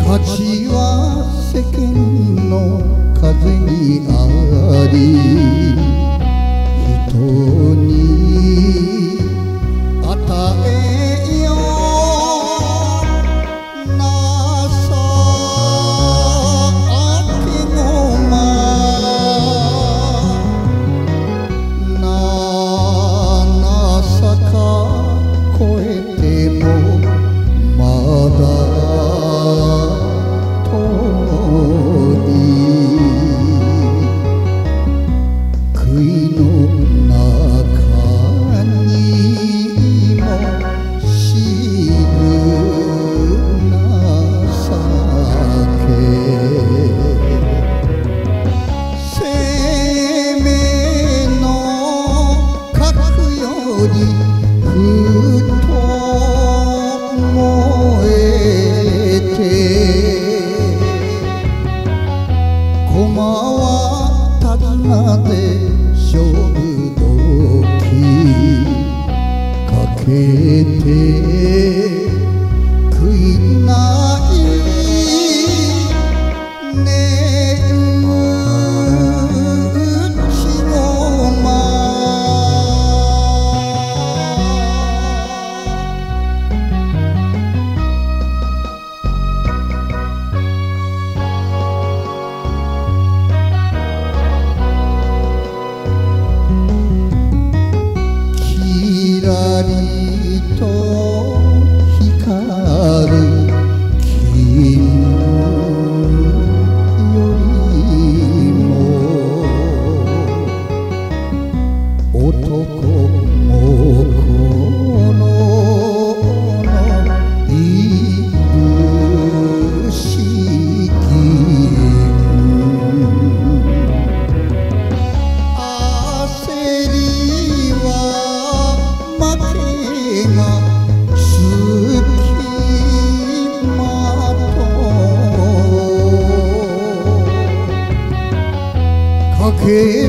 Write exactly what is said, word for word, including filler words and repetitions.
価値は世間の風にあり、人に与えよう情けごま、七坂越えてもまだ駒は手綱で勝負時かけて悔いない値打ちの間。きらりと光る金よりも男も心のいぶし銀、焦りは負けがつきまとかけ